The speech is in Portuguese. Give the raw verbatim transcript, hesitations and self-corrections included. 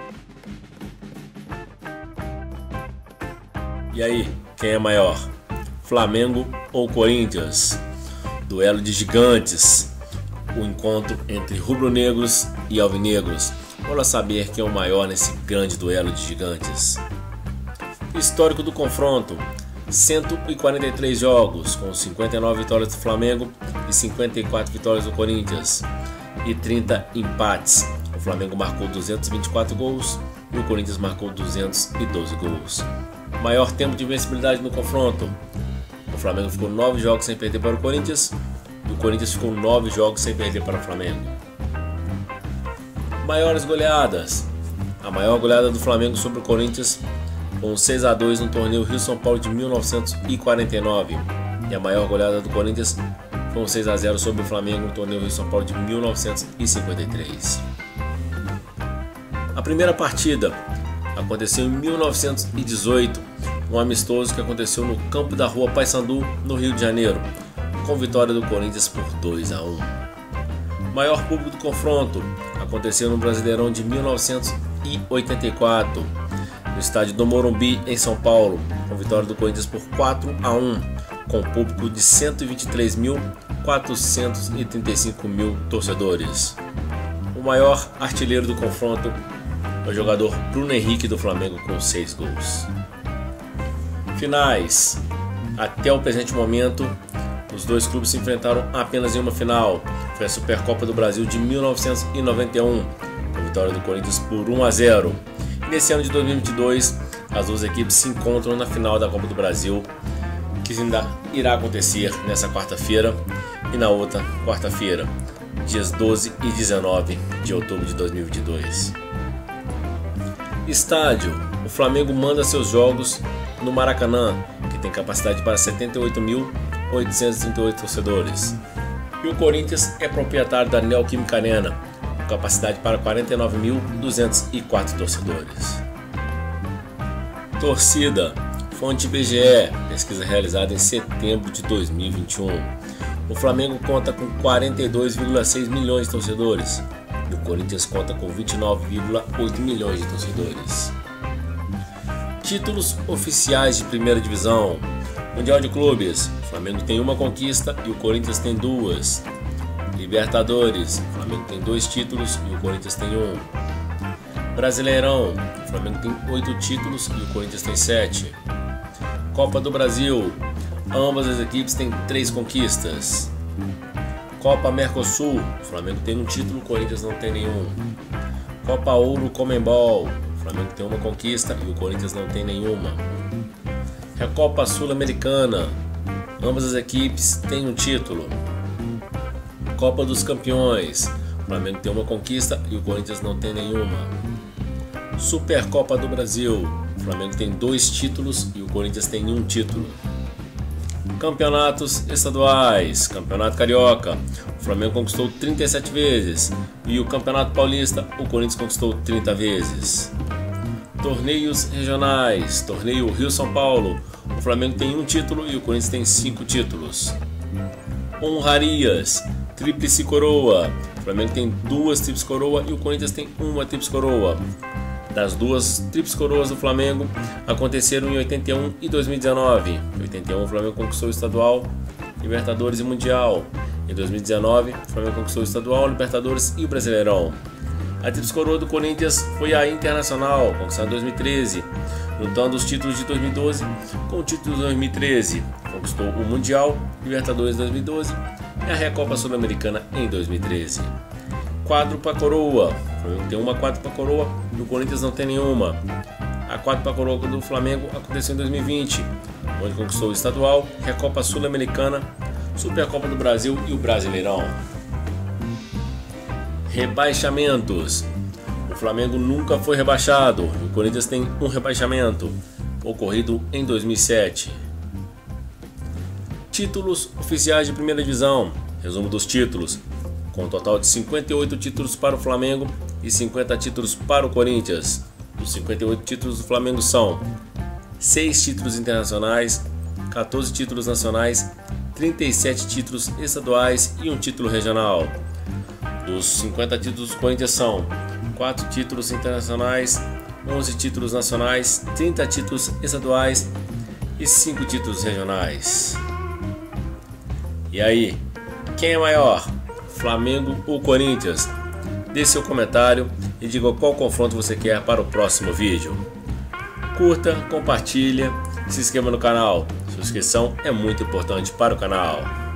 E aí, quem é maior? Flamengo ou Corinthians? Duelo de gigantes. O encontro entre rubro-negros e alvinegros. Bora saber quem é o maior nesse grande duelo de gigantes. Histórico do confronto: cento e quarenta e três jogos, com cinquenta e nove vitórias do Flamengo e cinquenta e quatro vitórias do Corinthians, e trinta empates. O Flamengo marcou duzentos e vinte e quatro gols e o Corinthians marcou duzentos e doze gols. Maior tempo de invencibilidade no confronto: o Flamengo ficou nove jogos sem perder para o Corinthians e o Corinthians ficou nove jogos sem perder para o Flamengo. Maiores goleadas: a maior goleada do Flamengo sobre o Corinthians com seis a dois no torneio Rio-São Paulo de mil novecentos e quarenta e nove, e a maior goleada do Corinthians foi um seis a zero sobre o Flamengo no torneio Rio-São Paulo de mil novecentos e cinquenta e três. A primeira partida aconteceu em mil novecentos e dezoito, um amistoso que aconteceu no campo da Rua Paissandu, no Rio de Janeiro, com vitória do Corinthians por dois a um. Maior público do confronto aconteceu no Brasileirão de mil novecentos e oitenta e quatro, no estádio do Morumbi, em São Paulo, com vitória do Corinthians por quatro a um, com público de cento e vinte e três mil quatrocentos e trinta e cinco mil torcedores. O maior artilheiro do confronto é o jogador Bruno Henrique do Flamengo, com seis gols. Finais: até o presente momento, os dois clubes se enfrentaram apenas em uma final. Foi a Supercopa do Brasil de mil novecentos e noventa e um, com vitória do Corinthians por um a zero. E nesse ano de dois mil e vinte e dois, as duas equipes se encontram na final da Copa do Brasil, que ainda irá acontecer nessa quarta-feira e na outra quarta-feira, dias doze e dezenove de outubro de dois mil e vinte e dois. Estádio: o Flamengo manda seus jogos no Maracanã, que tem capacidade para setenta e oito mil oitocentos e trinta e oito torcedores. E o Corinthians é proprietário da Neoquímica Arena, com capacidade para quarenta e nove mil duzentos e quatro torcedores. Torcida: fonte I B G E, pesquisa realizada em setembro de dois mil e vinte e um. O Flamengo conta com quarenta e dois vírgula seis milhões de torcedores e o Corinthians conta com vinte e nove vírgula oito milhões de torcedores. Títulos oficiais de primeira divisão: Mundial de Clubes, o Flamengo tem uma conquista e o Corinthians tem duas. Libertadores, o Flamengo tem dois títulos e o Corinthians tem um. Brasileirão, o Flamengo tem oito títulos e o Corinthians tem sete. Copa do Brasil, ambas as equipes têm três conquistas. Copa Mercosul, o Flamengo tem um título, o Corinthians não tem nenhum. Copa Ouro Comembol, o Flamengo tem uma conquista e o Corinthians não tem nenhuma. Recopa Sul-Americana, ambas as equipes têm um título. Copa dos Campeões, o Flamengo tem uma conquista e o Corinthians não tem nenhuma. Supercopa do Brasil, o Flamengo tem dois títulos e o Corinthians tem um título. Campeonatos estaduais: Campeonato Carioca, o Flamengo conquistou trinta e sete vezes e o Campeonato Paulista o Corinthians conquistou trinta vezes. Torneios regionais: Torneio Rio-São Paulo, o Flamengo tem um título e o Corinthians tem cinco títulos. Honrarias: Tríplice Coroa, o Flamengo tem duas Tríplice Coroa e o Corinthians tem uma Tríplice Coroa. Das duas Tríplice Coroas do Flamengo aconteceram em oitenta e um e dois mil e dezenove. Em oitenta e um o Flamengo conquistou o estadual, Libertadores e Mundial. Em dois mil e dezenove o Flamengo conquistou o estadual, Libertadores e o Brasileirão. A Tríplice Coroa do Corinthians foi a Internacional, conquistada em dois mil e treze, juntando os títulos de dois mil e doze com o título de dois mil e treze. Conquistou o Mundial, Libertadores em dois mil e doze e a Recopa Sul-Americana em dois mil e treze. Quádrupla Coroa, o Flamengo tem uma quádrupla coroa e o Corinthians não tem nenhuma. A quádrupla coroa do Flamengo aconteceu em dois mil e vinte, onde conquistou o estadual, Recopa Sul-Americana, Supercopa do Brasil e o Brasileirão. Rebaixamentos: o Flamengo nunca foi rebaixado e o Corinthians tem um rebaixamento, ocorrido em dois mil e sete. Títulos oficiais de primeira divisão: resumo dos títulos, com um total de cinquenta e oito títulos para o Flamengo e cinquenta títulos para o Corinthians. Os cinquenta e oito títulos do Flamengo são seis títulos internacionais, quatorze títulos nacionais, trinta e sete títulos estaduais e um título regional. Dos cinquenta títulos do Corinthians são quatro títulos internacionais, onze títulos nacionais, trinta títulos estaduais e cinco títulos regionais. E aí, quem é maior, Flamengo ou Corinthians? Deixe seu comentário e diga qual confronto você quer para o próximo vídeo. Curta, compartilha e se inscreva no canal. Sua inscrição é muito importante para o canal.